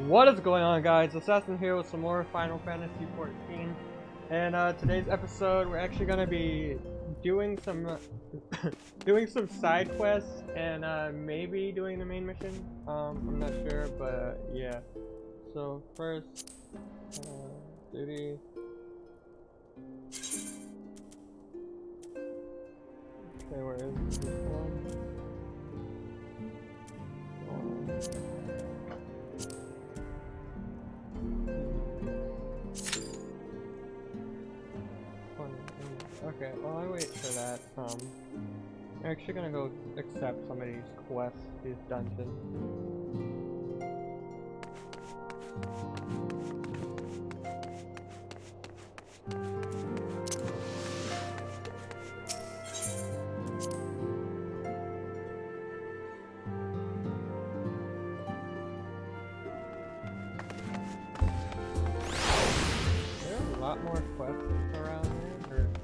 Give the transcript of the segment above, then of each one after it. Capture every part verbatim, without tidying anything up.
What is going on, guys? Assassin here with some more Final Fantasy fourteen, and uh, today's episode we're actually gonna be doing some uh, doing some side quests and uh, maybe doing the main mission. Um, I'm not sure, but uh, yeah. So first, uh, duty. Okay, where is this one? Um, Okay, while I wait for that, um, I'm actually gonna go accept some of these quests, these dungeons. There are a lot more quests around here, or...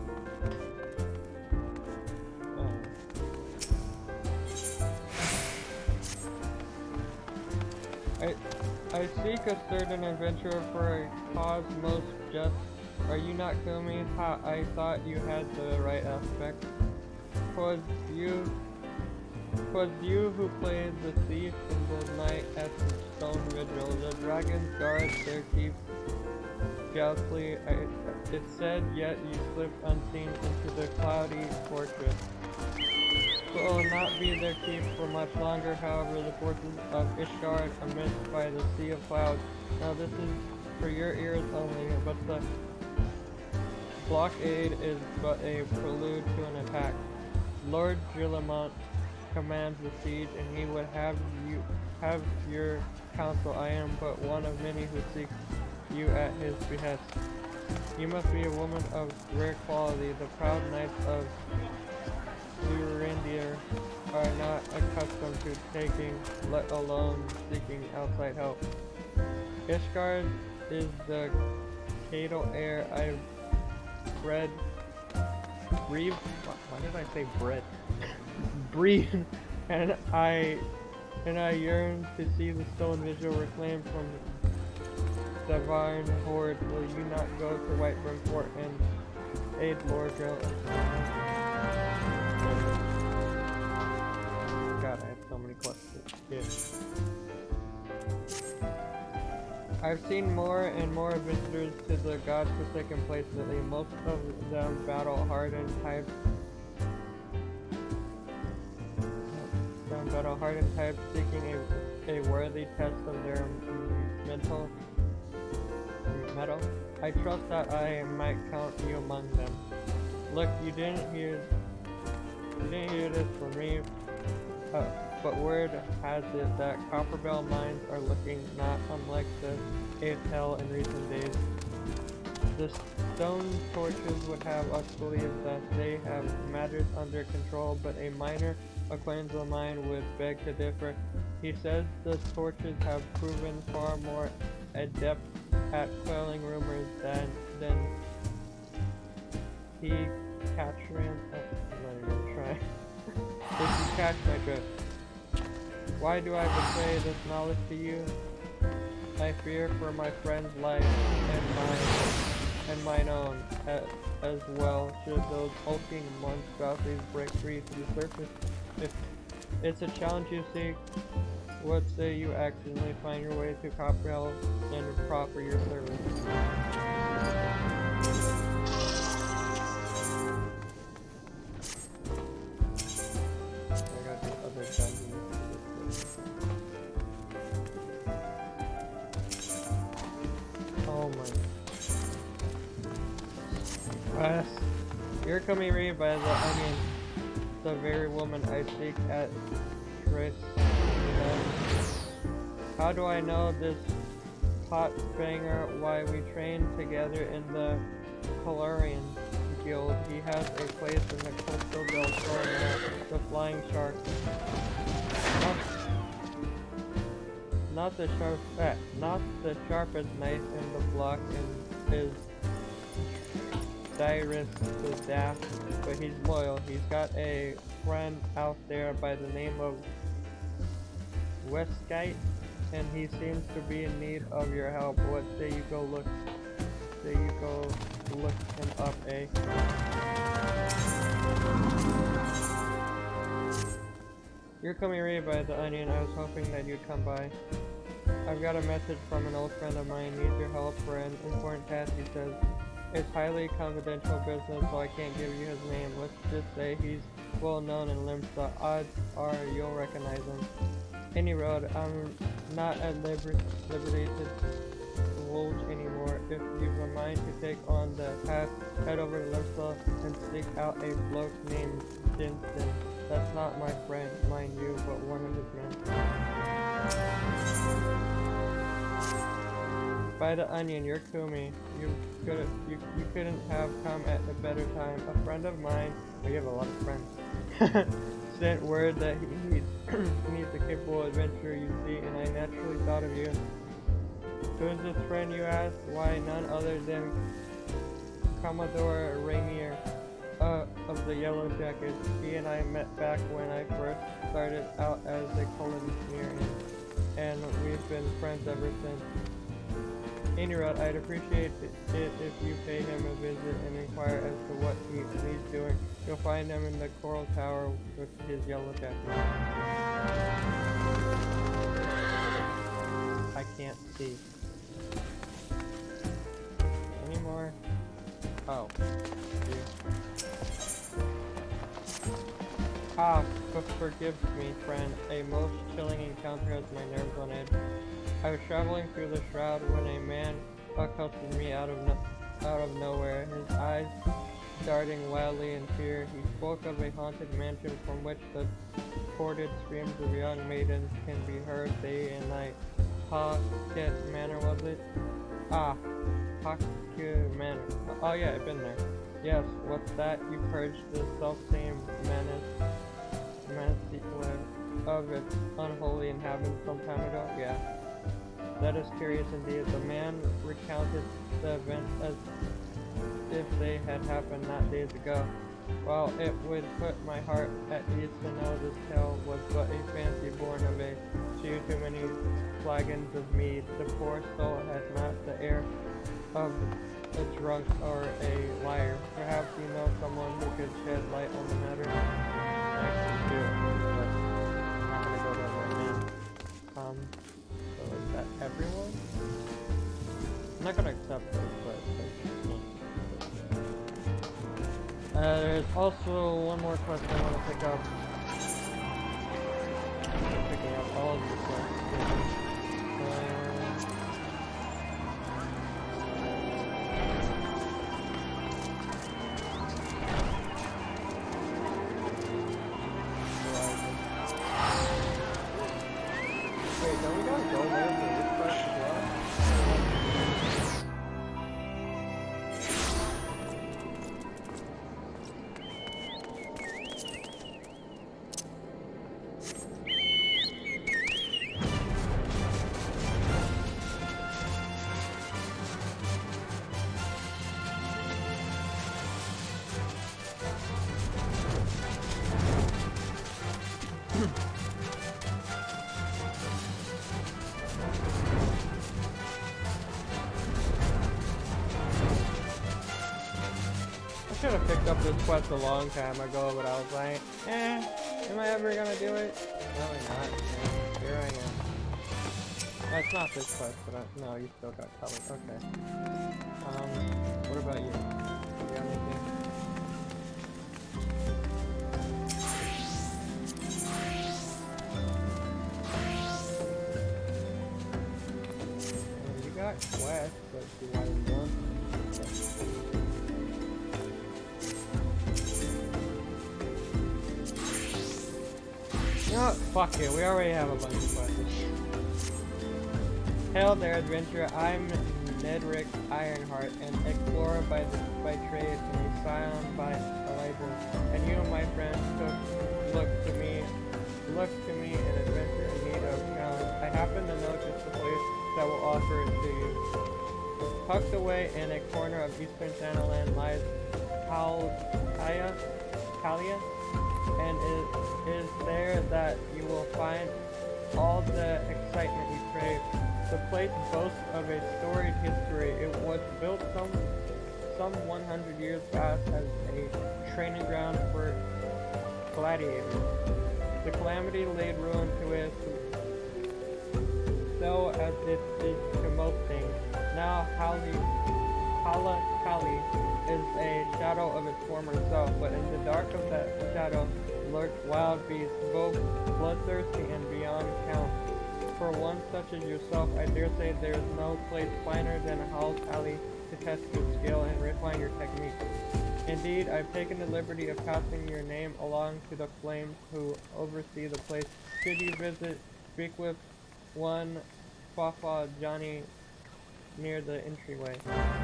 I, I seek a certain adventurer for a cause most just. Are you not killing me? Ha, I thought you had the right aspect. 'Twas you, 'twas you who played the thief in the night at the stone vigil. The dragons guard their keep jealously. I, it said, yet you slipped unseen into the cloudy fortress. Will not be their keep for much longer, however, the forces of Ishgard are missed by the sea of clouds. Now this is for your ears only, but the blockade is but a prelude to an attack. Lord Gillamont commands the siege, and he would have you have your counsel. I am but one of many who seek you at his behest. You must be a woman of rare quality. The proud knights of Lurindir are not accustomed to taking, let alone seeking outside help. Ishgard is the Cadal heir I've bred, breathed, why did I say bred? breathed, and I, and I yearn to see the stone vigil reclaimed from the Divine Horde. Will you not go to Whitebrim Fort and aid Lord Drill? God, I have so many questions. Yeah. I've seen more and more visitors to the God-forsaken place lately. Most of them battle-hardened types. Some battle-hardened types seeking a, a worthy test of their mental metal. I trust that I might count you among them. Look, you didn't hear. You didn't hear this from me. Uh, but word has it that Copperbell mines are looking not unlike the eighth hell in recent days. The stone torches would have us believe that they have matters under control, but a miner acquaintance of mine would beg to differ. He says the torches have proven far more adept at quelling rumors than than he Catchran. Oh, I'm not even trying. Did you catch my drift? Why do I betray this knowledge to you? I fear for my friend's life and mine, and mine own as, as well. Should those hulking monstrosities break free to the surface? If it's a challenge you seek, what say you accidentally find your way to Copperell and proffer your service? Oh my. Uh, you're coming read by the onion, the very woman I seek at Trace. How do I know this hot banger? Why we train together in the Colorian Guild. He has a place in the Coastal Deltonia, the Flying Shark. Not, not the sharp, eh, not the sharpest knife in the block in his Dyrus the Daft, but he's loyal. He's got a friend out there by the name of Westgate, and he seems to be in need of your help. What say you go look? Say you go look him up, eh? You're coming read by The Onion. I was hoping that you'd come by. I've got a message from an old friend of mine. Needs your help for an important task, he says. It's highly confidential business, so I can't give you his name. Let's just say he's well known in Limsa. Odds are you'll recognize him. Any road, I'm not at liber liberty to divulge anymore. If you've a mind to take on the path, head over to Limsa and seek out a bloke named Jinston. That's not my friend, mind you, but one of his men. By The Onion, you're Kumi. You could you you couldn't have come at a better time. A friend of mine, we have a lot of friends, sent word that he needs he needs a capable adventurer. You see, and I naturally thought of you. Who's this friend, you ask? Why, none other than Commodore Rainier uh, of the Yellow Jackets. He and I met back when I first started out as a colonist, and we've been friends ever since. Anyway, I'd appreciate it if you pay him a visit and inquire as to what he, he's doing. You'll find him in the Coral Tower with his yellow jacket. I can't see. Any more? Oh. Ah, but forgive me, friend. A most chilling encounter has my nerves on edge. I was traveling through the shroud when a man accosted me out of no out of nowhere, his eyes darting wildly in fear. He spoke of a haunted mansion from which the corded screams of young maidens can be heard day and night. Pocket Manor, was it? Ah, Pocket Manor. Oh yeah, I've been there. Yes, what's that? You purged the self-same menace, menace of its unholy inhabitants some time ago? Yeah. That is curious indeed. The man recounted the events as if they had happened not days ago. While it would put my heart at ease to know this tale was but a fancy born of a few too many flagons of mead, the poor soul had not the air of a drunk or a liar. Perhaps you know someone who could shed light on the matter? I do, but I'm not gonna go there right now. Um, so is that everyone? I'm not gonna accept this, but uh, there's also one more quest I want to pick up. I'm picking up all of the quests. Wait, don't we gotta go there for this quest as well? I should have picked up this quest a long time ago, but I was like, eh, am I ever gonna do it? Probably not. Yeah, here I am. That's not this quest, but I, no, you still got color. Okay. Um, what about you? Do you have anything? You got quests, but do I want? You know what? Fuck it, we already have a bunch of questions. Hail there, adventurer. I'm Nedrick Ironheart, an explorer by the, by trade and a scion by Elijah. And you, my friend, took look to me, look to me, an adventure in need of challenge. I happen to know just the place that will offer it to you. Tucked away in a corner of eastern Shanaland lies Kalia, Kalia, and it is there that you will find all of the excitement you crave. The place boasts of a storied history. It was built some some one hundred years past as a training ground for gladiators. The calamity laid ruin to it, so as it did to most things. Now Hali, Hala Kali is a shadow of its former self, but in the dark of that shadow lurk wild beasts, both bloodthirsty and beyond count. For one such as yourself, I dare say there is no place finer than Hal Kali to test your skill and refine your technique. Indeed, I've taken the liberty of passing your name along to the flames who oversee the place. Should you visit, speak with one Fafa Johnny near the entryway.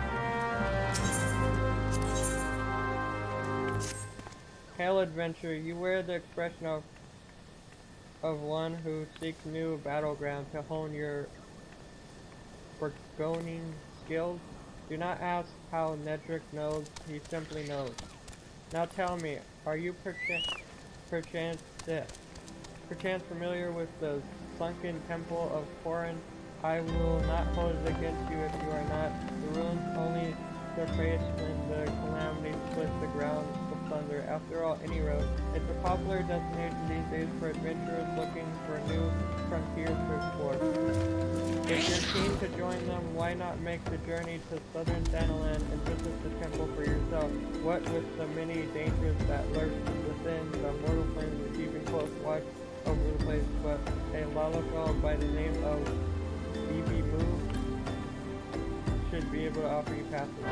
Hail adventure, you wear the expression of of one who seeks new battleground to hone your bargaining skills. Do not ask how Nedrick knows, he simply knows. Now tell me, are you perchance, perchance, uh, perchance familiar with the sunken temple of Korin? I will not hold it against you if you are not. The ruins only surface when the calamity splits the ground with thunder. After all, any road. It's a popular destination these days for adventurers looking for new frontiers to explore. If you're keen to join them, why not make the journey to southern Thanalan and visit the temple for yourself? What with the many dangers that lurk within, the mortal flames are keeping close watch over the place, but a Lalafell by the name of B B Moo should be able to offer you passage.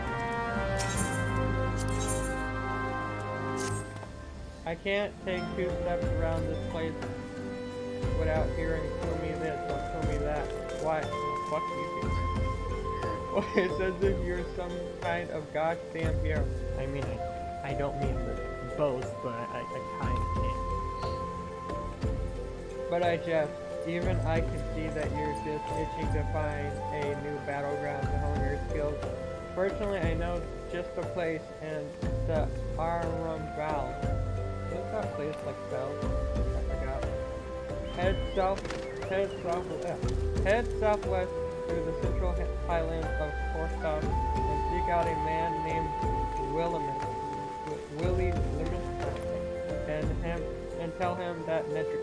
I can't take two steps around this place without hearing kill me this or kill me that. Why? Fuck you. It's as if you're some kind of gosh damn hero. I mean, I, I don't mean the both, but I, I kind of did. But I jest. Even I can see that you're just itching to find a new battleground to hone your skills. Personally, I know just the place and the Arambal. Is that place like Bell? I forgot. Head south, head south, uh, head southwest through the central highlands of Korsas and seek out a man named Willimus, Willie Limus, and him, and tell him that Nedrick.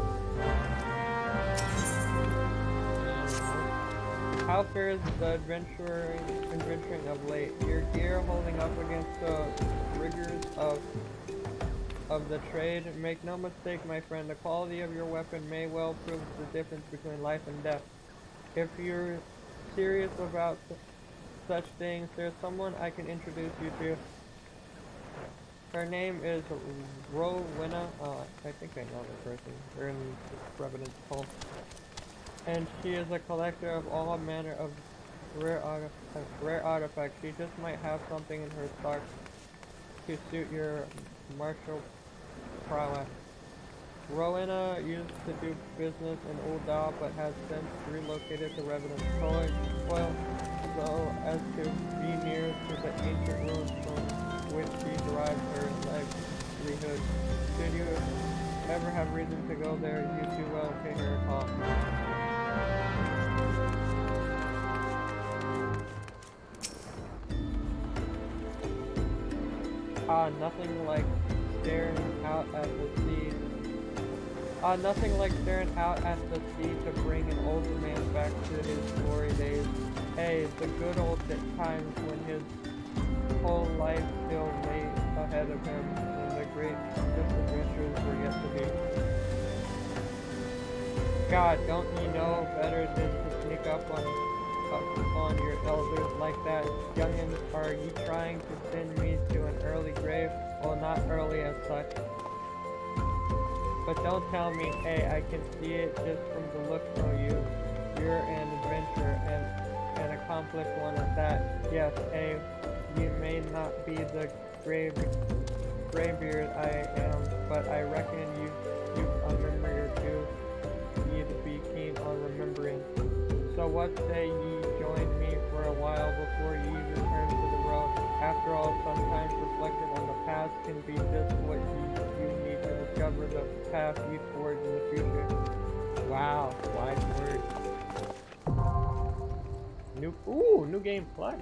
How fares the adventuring, adventuring of late? Your gear holding up against the rigors of of the trade? Make no mistake, my friend, the quality of your weapon may well prove the difference between life and death. If you're serious about such things, there's someone I can introduce you to. Her name is Rowena. Uh, I think I know the person. We're in Providence Hall. And she is a collector of all manner of rare, artif uh, rare artifacts. She just might have something in her stock to suit your martial prowess. Rowena used to do business in Ul'dah, but has since relocated to Revenant Coil, so as to be near to the ancient ruins from which she derives her livelihood. Should you ever have reason to go there, you do well pay her a call. Ah, nothing like staring out at the sea. Ah, nothing like staring out at the sea to bring an old man back to his glory days. Hey, the good old times when his whole life still lay ahead of him, and the great misadventures were yet to be. God, don't you know better than to sneak up on up on your elders like that? Youngins, are you trying to send me to an early grave? Well, not early as such. But don't tell me, hey, I can see it just from the looks of you. You're an adventurer, and an accomplished one at that. Yes, hey, you may not be the grave, graybeard I am, but I reckon you, you've a memory or two you'd be keen on remembering. So what say ye join me for a while before ye return to the road? After all, sometimes reflecting on the past can be just what you, you need to discover the path you towards in the future. Wow, wise word. New, ooh, new game plus.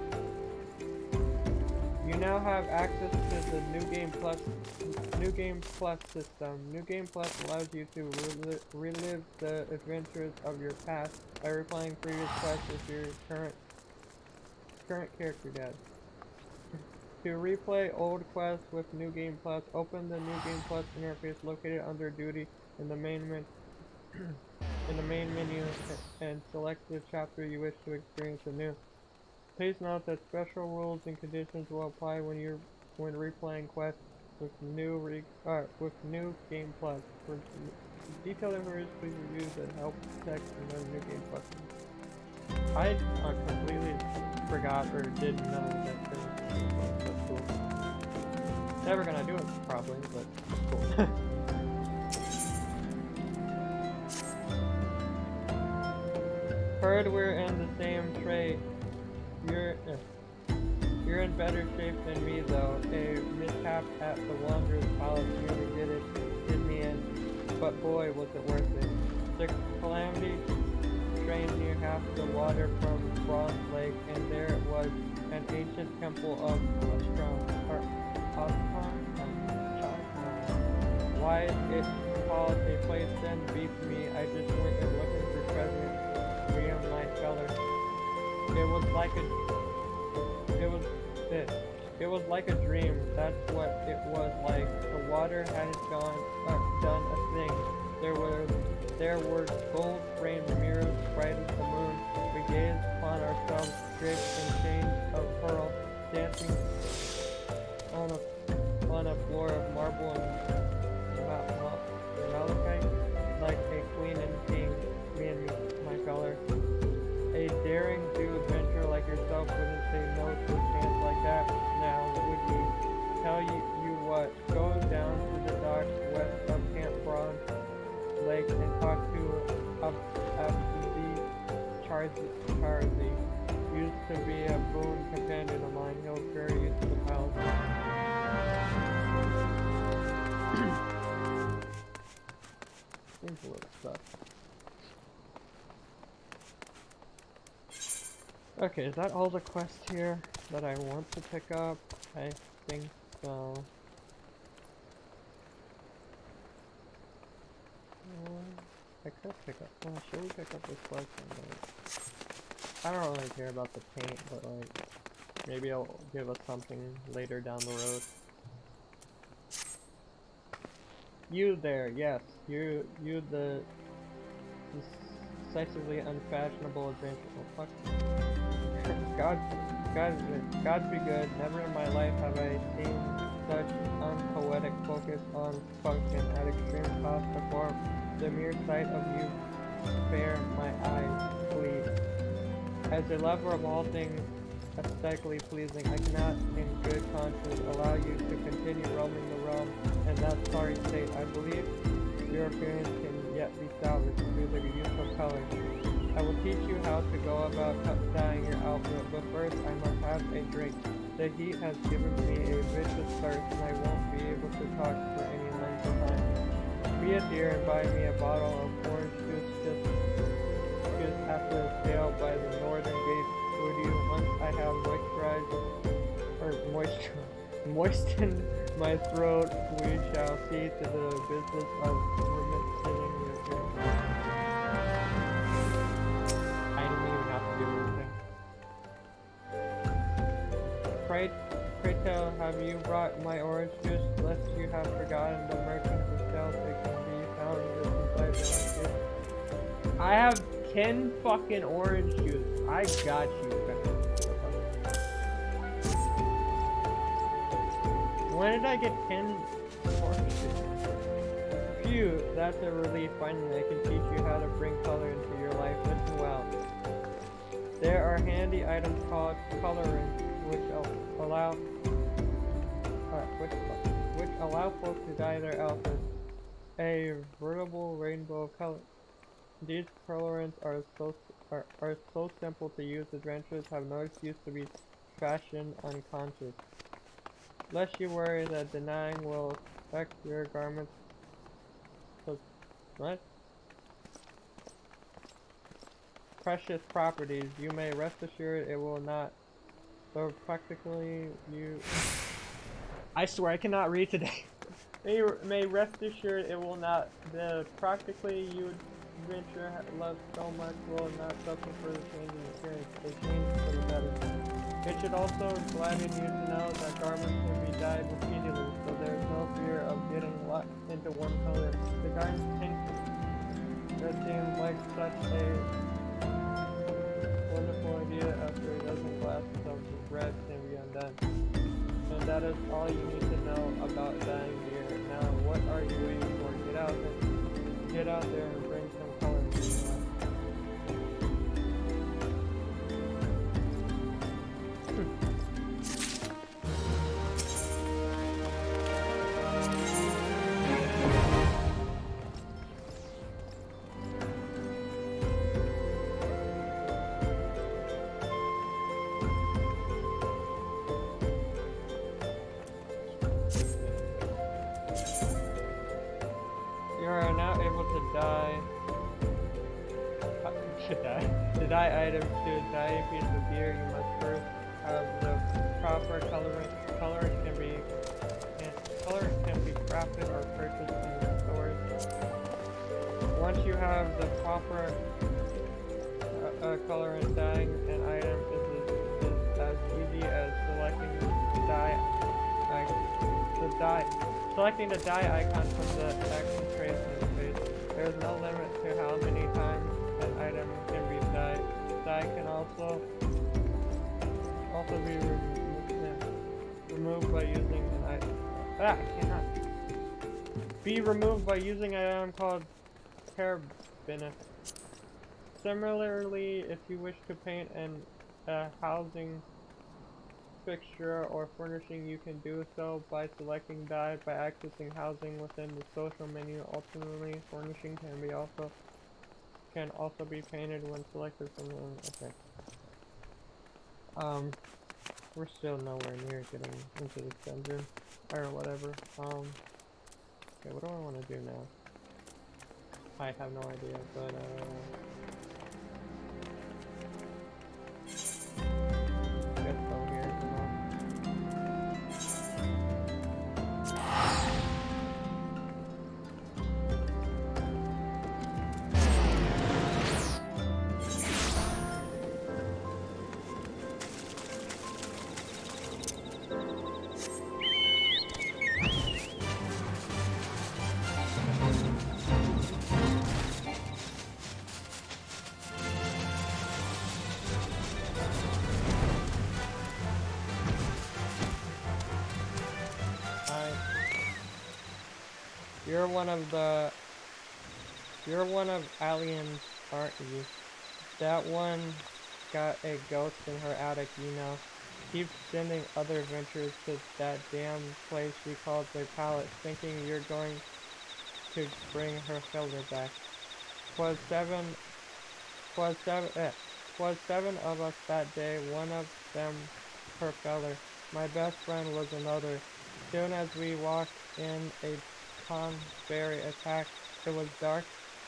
You now have access to the New Game Plus, New Game Plus system. New Game Plus allows you to reli relive the adventures of your past by replaying previous quests with your current current character dad. To replay old quests with New Game Plus, open the New Game Plus interface located under Duty in the main men in the main menu and select the chapter you wish to experience anew. Please note that special rules and conditions will apply when you're when replaying quests with new re uh, with New Game Plus. For detailed information, please review the help text in the New Game Plus. I uh, completely forgot or didn't know that there was New Game Plus. That's cool. Never gonna do it probably, but cool. Heard we're in the same trade. You're, uh, you're in better shape than me though. A mishap at the Wanderer's Palace nearly did it, did me in, but boy was it worth it. The Calamity drained near half the water from Bronze Lake, and there it was, an ancient temple of Astron, or Astron? Why it called a place then beats me. I just went and looking for treasure. Me and my feller. It was like a, it was it. It was like a dream. That's what it was like. The water hadn't gone, uh, done a thing. There were, there were gold-framed mirrors bright as the moon. We gazed upon ourselves draped in chains of pearl, dancing on a, on a floor of marble and malachite, like a queen and king. Me and me, my feller. A daring do adventure like yourself wouldn't say no to a chance like that. Now, would you? Tell you, you what, go down to the docks west of Camp Bronze Lake and talk to Ab Abdi Charzi. Charzi. Used to be a boon companion of mine. He'll carry you to the palace. Seems a little stuck. Okay, is that all the quests here that I want to pick up? I think so. Uh, I could pick up. Well, should we pick up this quest? I don't really care about the paint, but like, maybe it'll give us something later down the road. You there, yes, you, you the decisively unfashionable adventure. Oh, fuck. God, God, God be good. Never in my life have I seen such unpoetic focus on function at extreme cost before. The mere sight of you bear my eyes please. As a lover of all things aesthetically pleasing, I cannot, in good conscience, allow you to continue roaming the realm in that sorry state. I believe your appearance can yet be salvaged through the use of color. I will teach you how to go about dyeing your outfit, but first I must have a drink. The heat has given me a vicious thirst, and I won't be able to talk for any length of time. Be a dear and buy me a bottle of orange juice just, just after a sail by the northern gate. Would you, once I have moisturized, or moisture, moistened my throat, we shall see to the business of remitting your drink. Pray, pray tell, have you brought my orange juice, lest you have forgotten the merchant who sells it can be found just inside the juice? I have ten fucking orange juice. I got you. When did I get ten orange juice? Phew, that's a relief. Finally, I can teach you how to bring color into your life. Listen well. There are handy items called colorants, which allow uh, which, which allow folks to dye their outfits a veritable rainbow of color. These colorants are so are, are so simple to use. Adventurers have no excuse to be fashion unconscious. Lest you worry that denying will affect your garments. So, what? precious properties. You may rest assured it will not. So practically, you. I swear I cannot read today. may may rest assured it will not. The practically you venture love so much will not suffer for the change in appearance. They change for the better. It should also gladden you to know that garments can be dyed repeatedly, so there is no fear of getting locked into one color. The garments pink that seems like such a wonderful idea after a dozen glasses of red can be undone. And that is all you need to know about dyeing beer. Now, what are you waiting for? Get out there, get out there and bring some color into your life. You are now able to dye, to dye, to dye items. To dye a piece of beer, you must first have the proper coloring. Colors can be, can, colors can be crafted or purchased in your stores. Once you have the proper uh, uh, color and dyeing an item is, is as easy as selecting the dye, uh, the dye. Selecting the dye icon from the action trace interface. There is no limit to how many times an item can be dyed. Dye can also also be removed, removed by using an item. Ah, I cannot. Be removed by using an item called parabenif. Similarly, if you wish to paint an a housing fixture or furnishing, you can do so by selecting dye by accessing housing within the social menu. Ultimately, furnishing can be also can also be painted when selected from the okay. Um, we're still nowhere near getting into this dungeon or whatever. Um, okay, what do I want to do now? I have no idea, but uh. You're one of the... You're one of aliens, aren't you? That one got a ghost in her attic, you know. Keep sending other adventurers to that damn place she calls their pallet, thinking you're going to bring her filter back. Twas seven... Twas seven... Eh, twas seven of us that day, one of them her feller. My best friend was another. Soon as we walked in, a Tonberry attack. It was dark,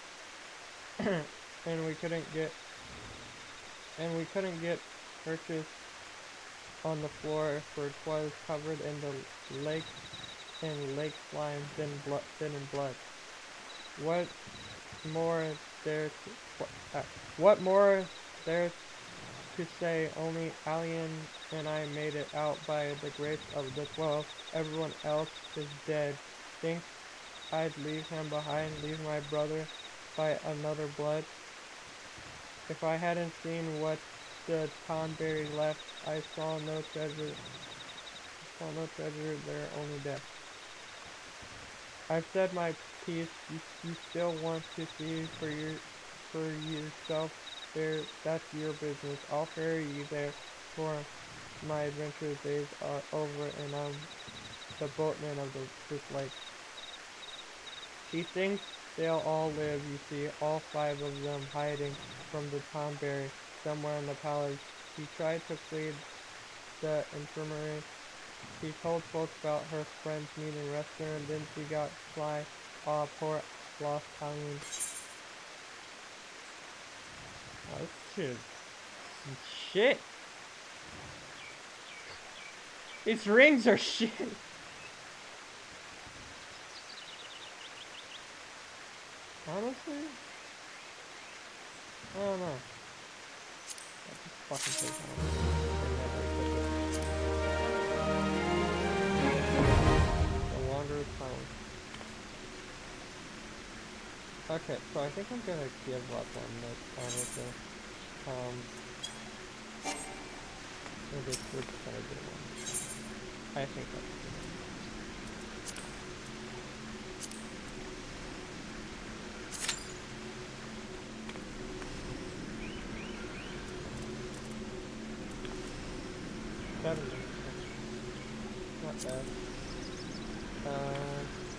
and we couldn't get, and we couldn't get purchase on the floor, for 'twas covered in the lake, in lake slime, thin blood, thin in blood. What more there? To, what, uh, what more there to say? Only Alien and I made it out by the grace of the twelve. Everyone else is dead. Think I'd leave him behind, leave my brother by another blood? If I hadn't seen what the Tonberry left, I saw no treasure. I saw no treasure there, only death. I've said my piece. You, you still want to see for your for yourself? There, that's your business. I'll ferry you there, for my adventure days are over, and I'm the boatman of the, this lake. She thinks they'll all live, you see, all five of them hiding from the Tonberry somewhere in the palace. She tried to plead the infirmary. She told folks about her friend's meeting restaurant, then she got fly. Aw, poor lost Alien. Oh, this Dude. Shit. These rings are shit. Honestly? I don't know. That just fucking takes on. The Wanderer's Found. Okay, so I think I'm gonna give up on this, honestly. Um, we're just, we're just gonna do one. I think that's good. Seven. Not bad. Uh.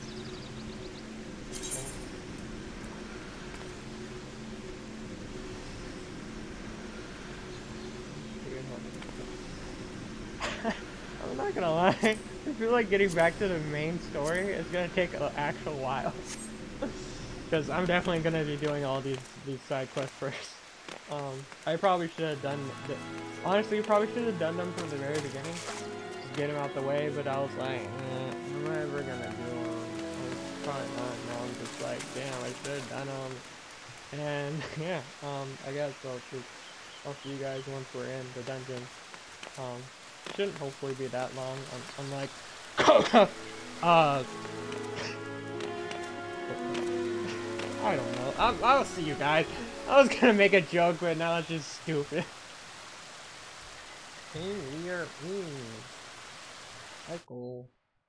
I'm not gonna lie, I feel like getting back to the main story is gonna take an actual while. Because I'm definitely gonna be doing all these these side quests first. Um, I probably should have done, the, honestly, probably should have done them from the very beginning. Just get them out the way, but I was like, eh, am I ever gonna do them? I was probably not, and I'm just like, damn, I should have done them. And yeah, um, I guess I'll, just, I'll see you guys once we're in the dungeon. Um, shouldn't hopefully be that long. I'm, I'm like, uh, I don't know. I'll, I'll see you guys. I was gonna make a joke, but now it's just stupid. Hey, you're me. Michael.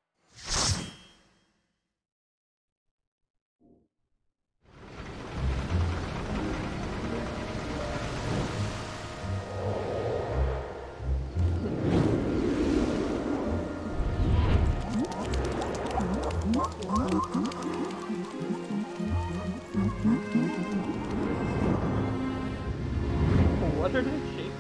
What are those shapes?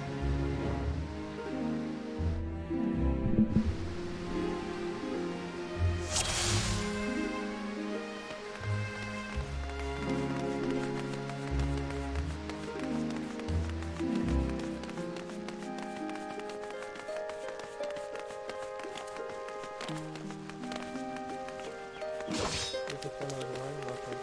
This is some of the line weapons.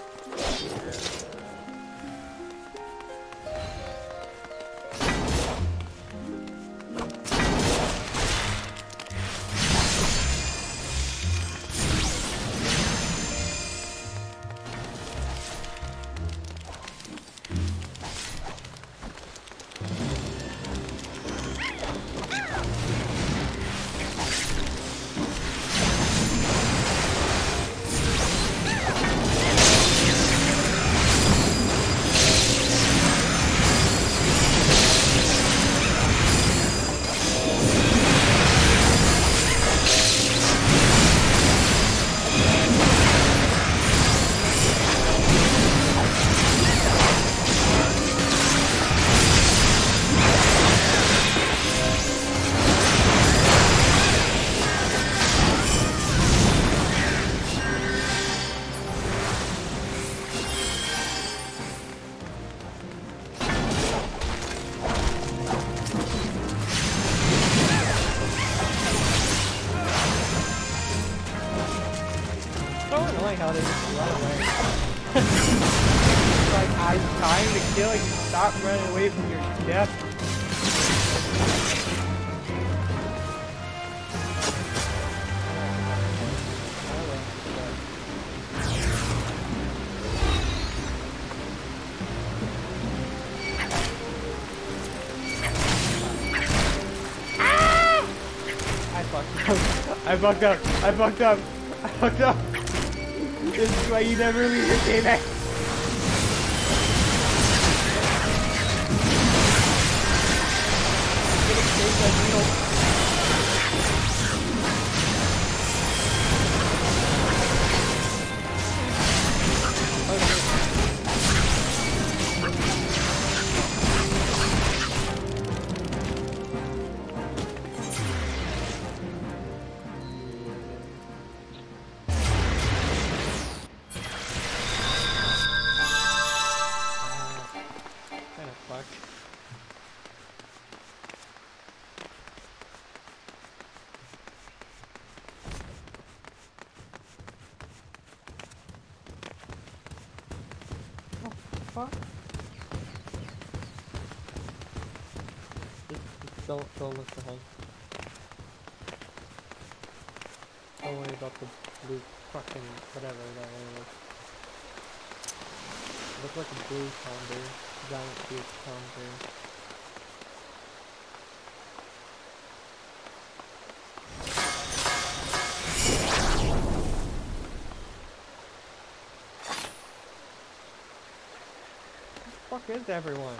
How they just run away. Like, I'm trying to kill you, stop running away from your death. I fucked up. I fucked up. I fucked up. I fucked up. This is why you never leave your game back. Huh? Just, just don't, don't look behind. Don't worry about the blue fucking whatever that one was. It looked like a blue pounder. Giant blue pounder. What the fuck is everyone?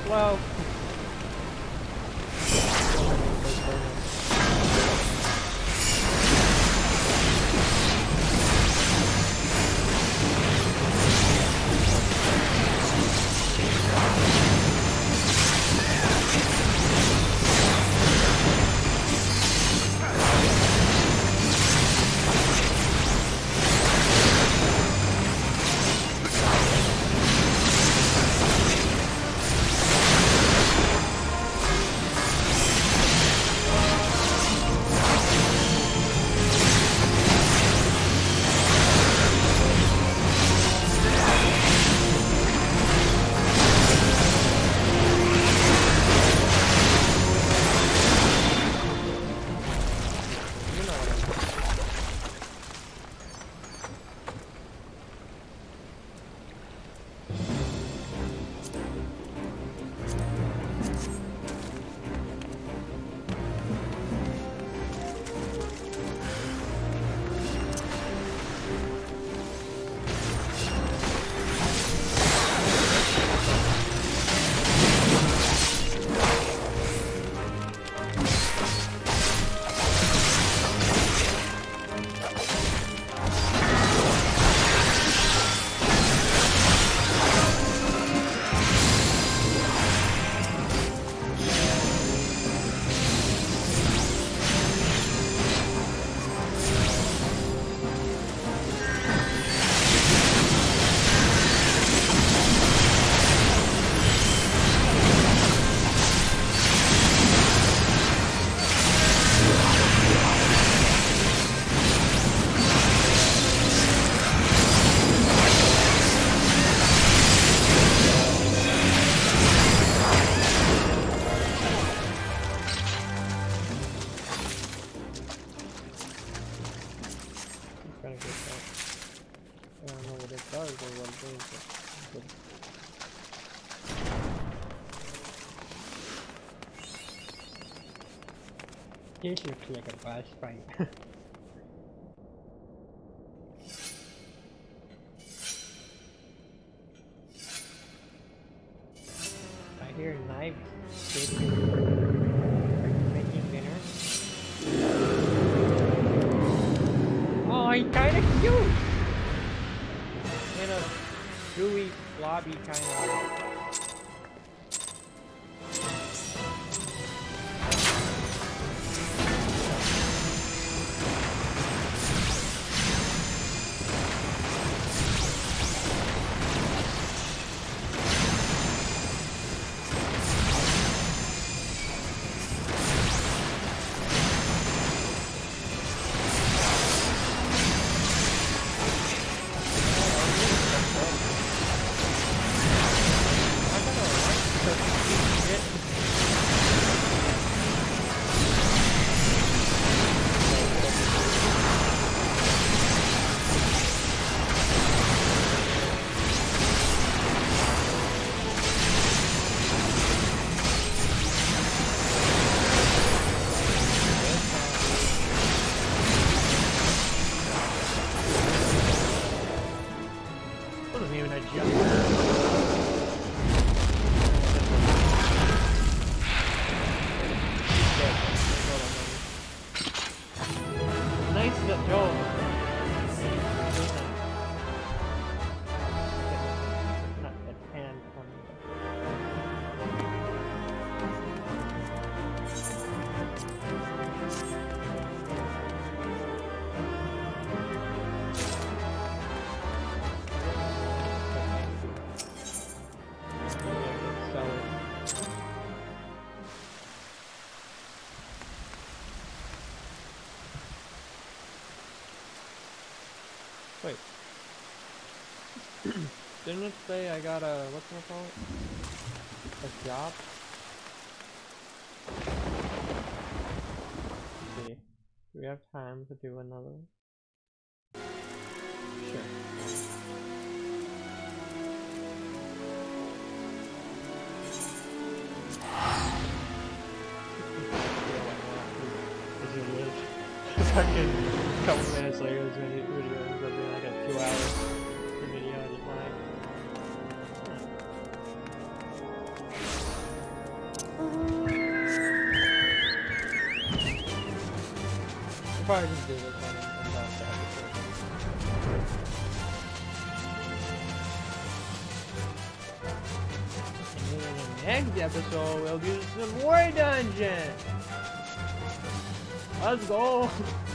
Well. This looks like a boss fight. I hear knives. Are you making dinner? Oh, he's kinda cute! In a gooey, blobby kind of. Wait. Didn't it say I got a, what's it called? A job? Let's see. Do we have time to do another one? Sure. Fucking couple minutes later, this video ends up being like a two hour video. I just like. probably just do this one and, and not that and then in the next episode, we'll do some more dungeon. Let's go.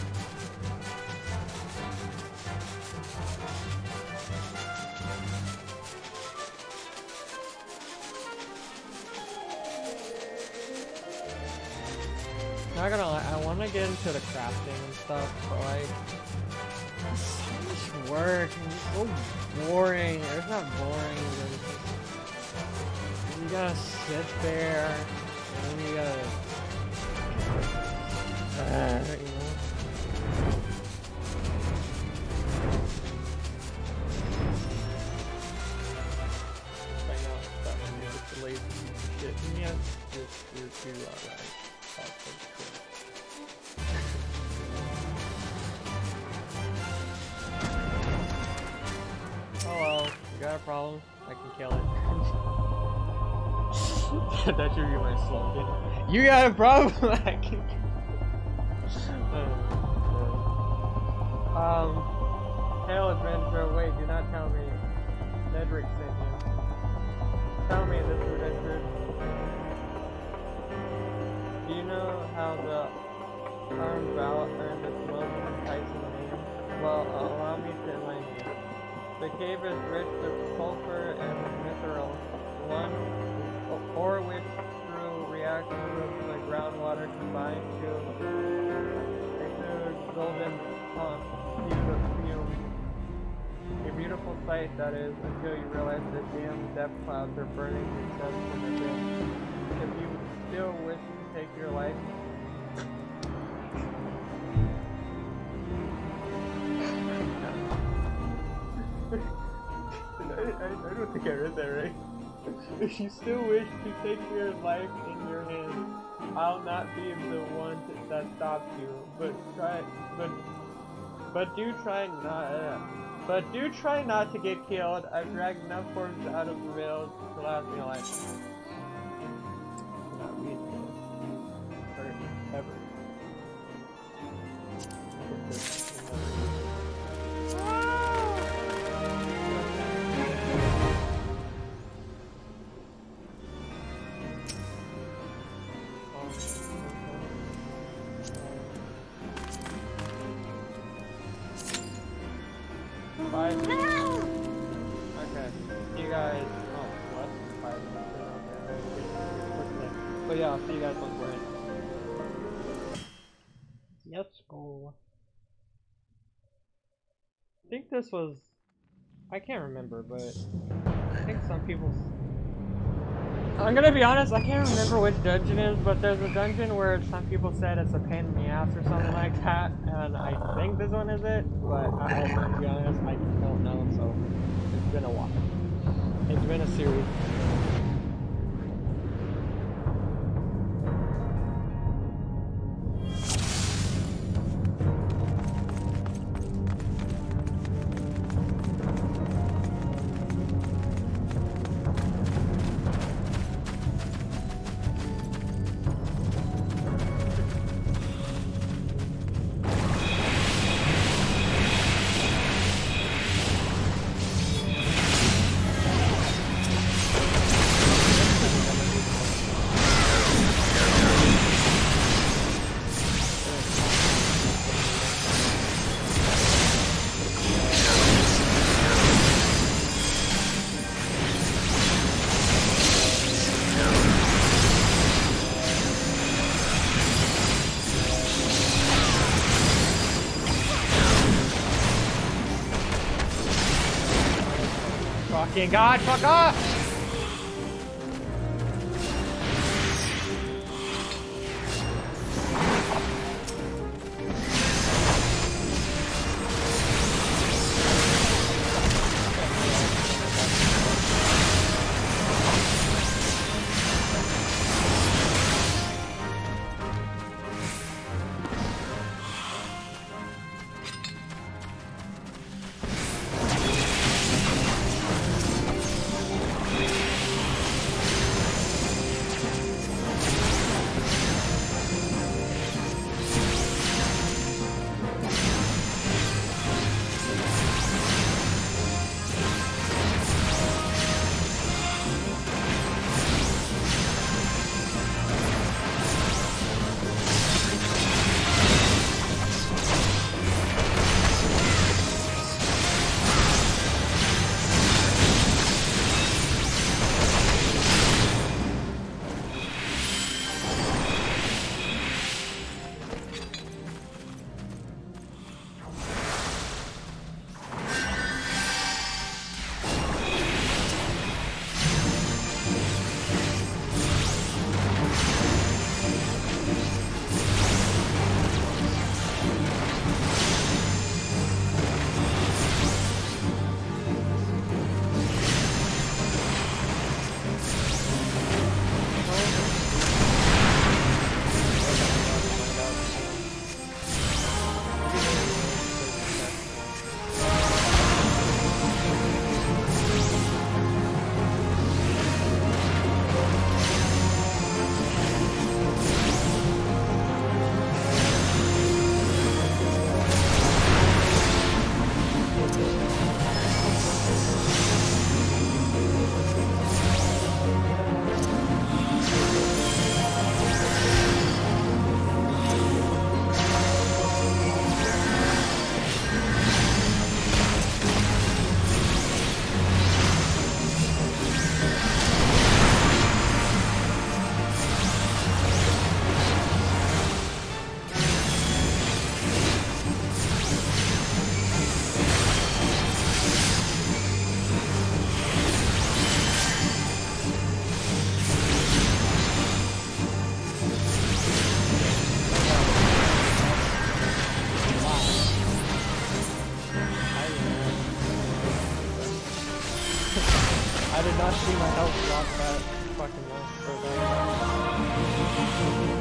Not gonna lie, I want to get into the crafting and stuff, but like, it's so much work and it's so boring. It's not boring, but it's just, you gotta sit there and then you gotta, uh, you know. I know it's that when you're just lazy shit. And yes, you're, you're too alright. That's so cool. Hello, you got a problem? I can kill it. That should be my slogan. You got a problem? I can Um, Hail Adventure, wait, do not tell me. Nedrick sent you. Tell me this adventure. Do you know how the Armed Vow earned its most enticing name? Well, uh, allow me to enlighten you. The cave is rich with sulfur and mithril, one or which through reaction with the groundwater combined to exude golden fumes. A beautiful sight, that is, until you realize that dim depth clouds are burning your chest from within. If you still wish to take your life, I, I, I don't think I read that right. If you still wish to take your life in your hands, I'll not be the one to, that stops you. But try, but but do try not, uh, but do try not to get killed. I've dragged enough corpses out of the veil to last me a lifetime. Not reasonable, or ever. Five minutes. Okay. See you guys. Oh, what? Five minutes. Okay. But yeah, I'll see you guys once we're in. Let's go. I think this was. I can't remember, but I think some people. I'm gonna be honest, I can't remember which dungeon it is, but there's a dungeon where some people said it's a pain in the ass or something like that, and I think this one is it, but I, I'm gonna be honest, I don't know, so it's been a while. It's been a series. Fucking God, fuck off! not that fucking low for that.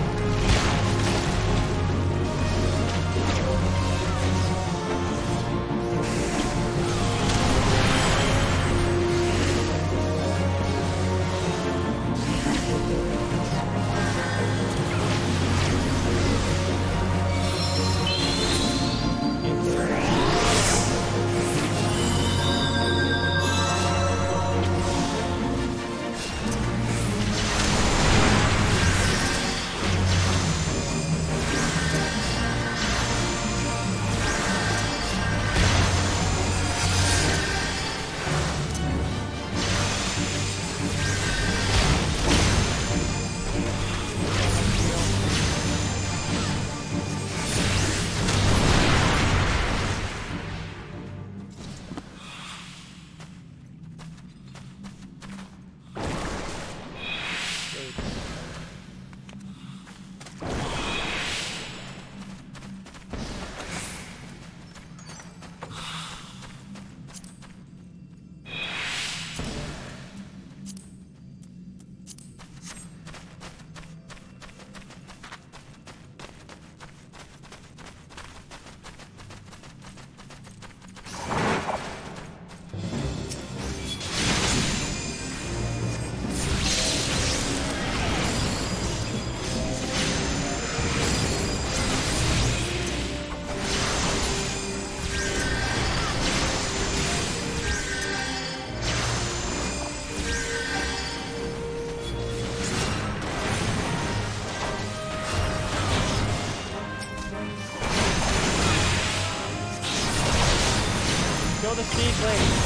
Kill the seedling.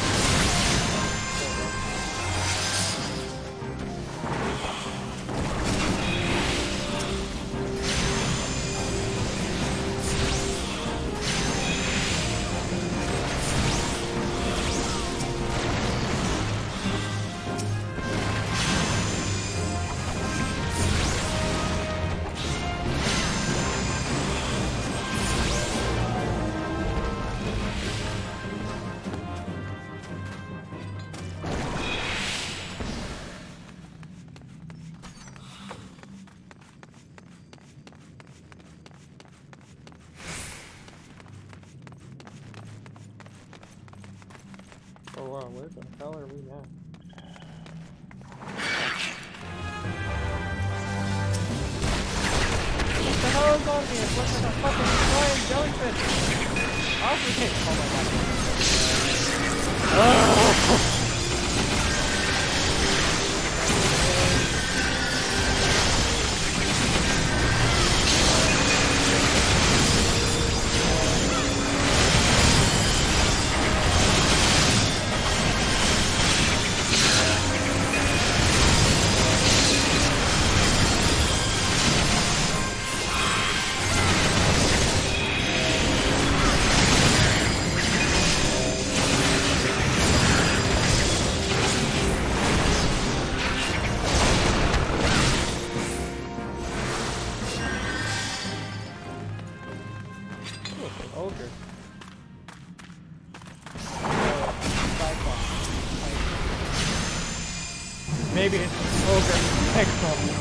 Oh wow, where the hell are we now? What the hell is on me? It's like a fucking flying jellyfish! Off with it! Oh my god. Oh! Ogre. Maybe it's ogre. Excellent.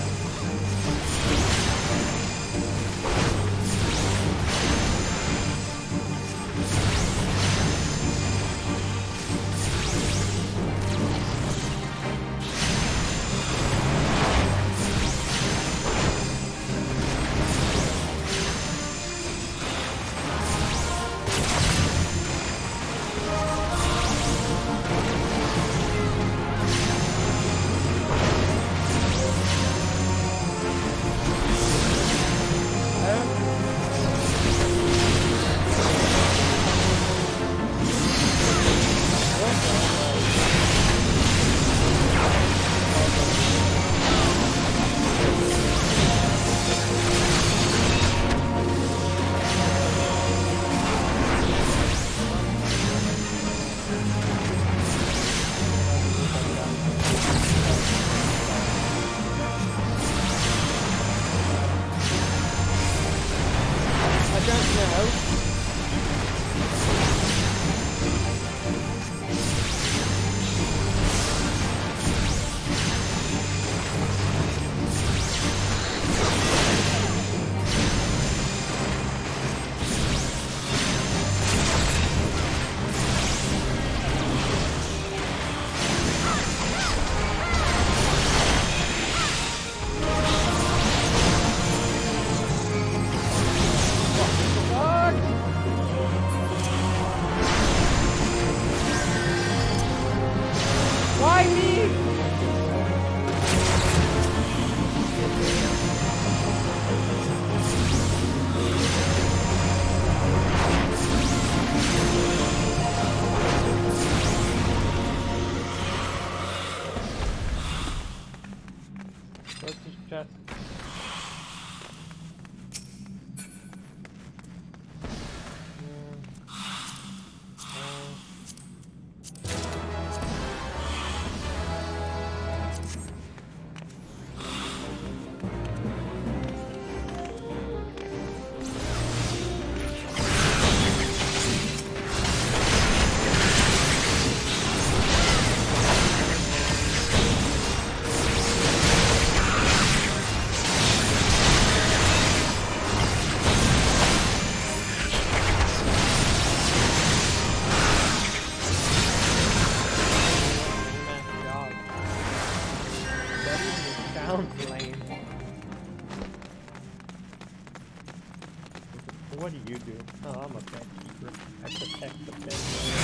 What do you do? Oh, I'm a bed keeper. I protect the bed.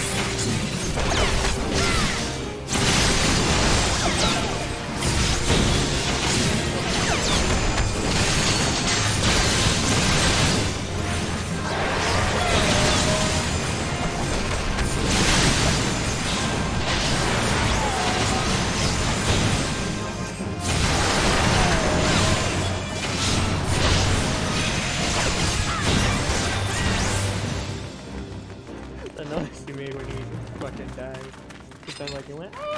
The noise you made when he fucking died. It sounded like he went, ah!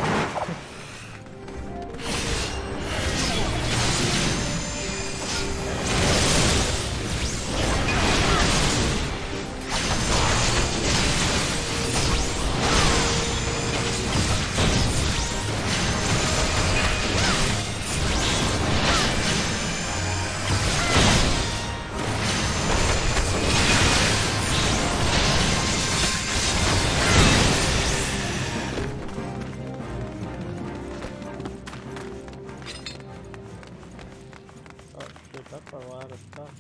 That's a lot of stuff.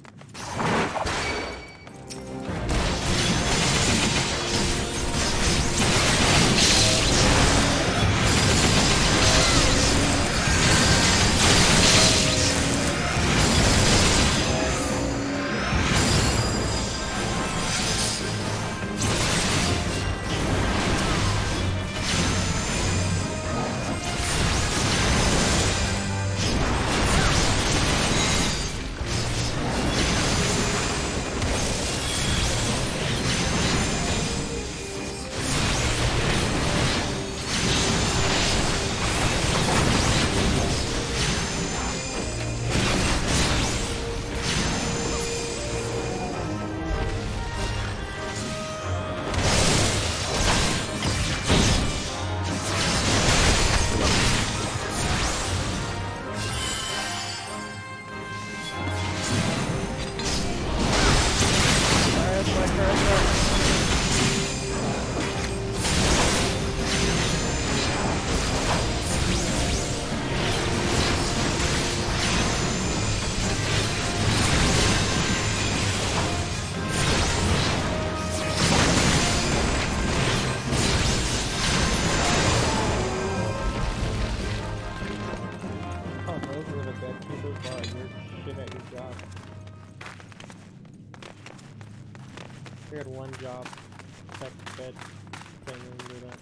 We had one job, check the bed, thing and do that.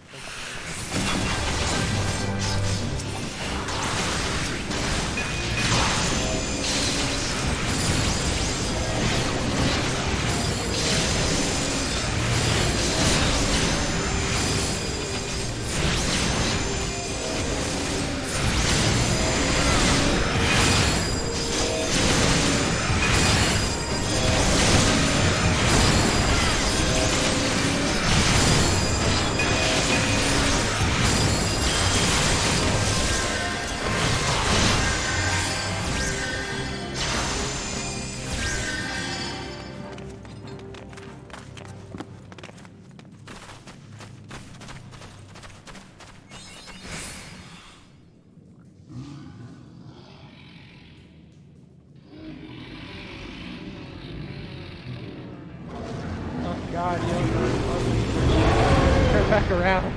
God, yo, turn back around.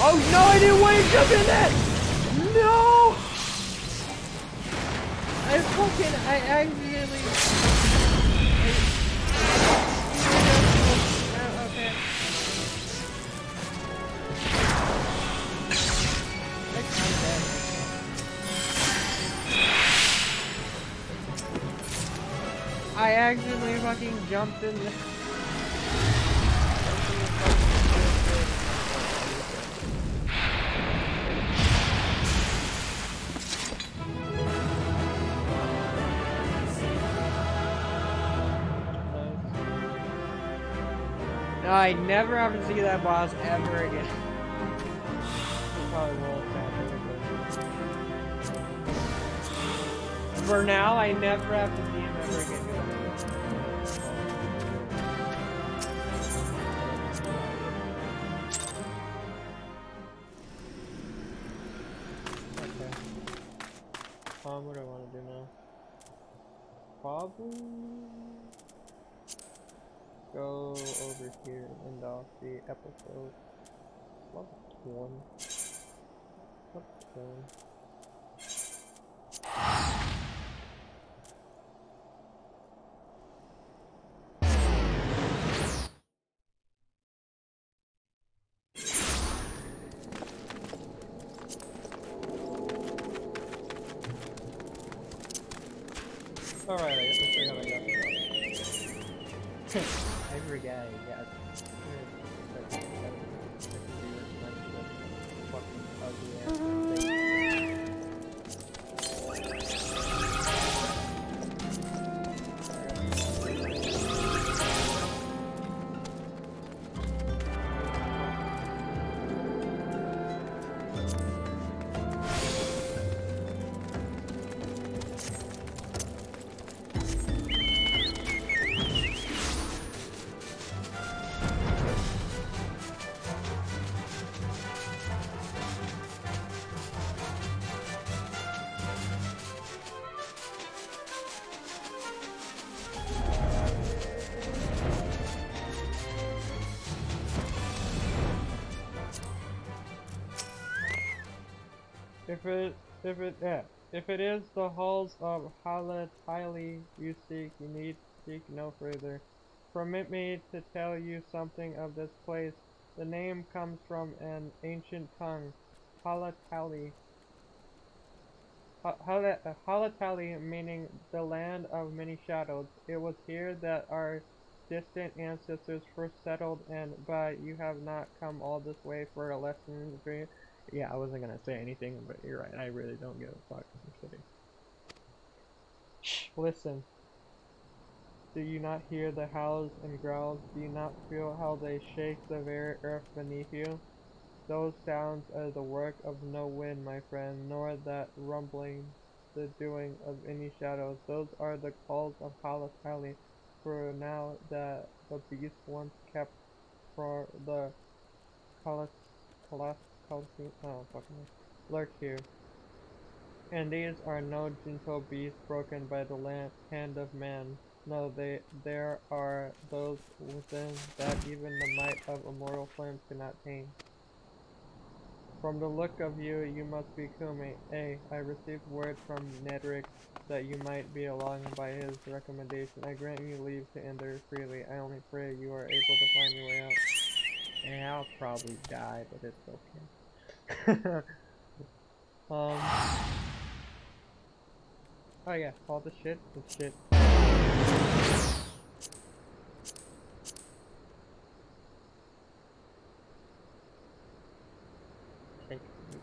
Oh no, I didn't want to jump in that! No! I fucking, I accidentally... I, oh, okay. I accidentally fucking jumped in the... No, I never have to see that boss ever again. Probably will. For now, I never have to see him ever again. Okay. Um, what do I want to do now? Probably go over here and end off the episode. Level one. Okay. Alright, I guess I forgot I got the I forgot I got fucking ugly ass thing. If it, if it, yeah, if it is the halls of Halatili you seek, you need seek no further. Permit me to tell you something of this place. The name comes from an ancient tongue, Halatali. Halatali meaning the land of many shadows. It was here that our distant ancestors first settled, and but you have not come all this way for a lesson. Yeah, I wasn't gonna say anything, but you're right. I really don't give a fuck. I'm kidding. Shh, listen. Do you not hear the howls and growls? Do you not feel how they shake the very earth beneath you? Those sounds are the work of no wind, my friend, nor that rumbling the doing of any shadows. Those are the calls of Halatali, for now that the beast once kept for the Kalas Kalas Kalas oh fucking lurk here. And these are no gentle beasts broken by the land, hand of man. No, they there are those within that even the might of immortal flames cannot tame. From the look of you, you must be Kumi. A, I received word from Nedrick that you might be along by his recommendation. I grant you leave to enter freely. I only pray you are able to find your way out. And I'll probably die, but it's okay. um. Oh yeah, all the shit, the shit. Take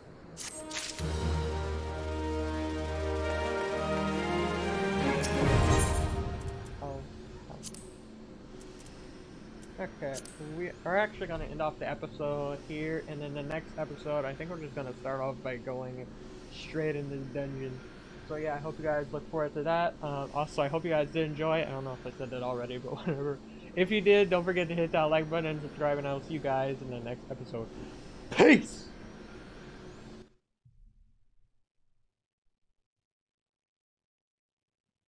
oh. Okay, we are actually gonna end off the episode here, and then the next episode, I think we're just gonna start off by going straight into the dungeon. So yeah, I hope you guys look forward to that. Uh, also, I hope you guys did enjoy. I don't know if I said that already, but whatever. If you did, don't forget to hit that like button and subscribe, and I'll see you guys in the next episode. Peace!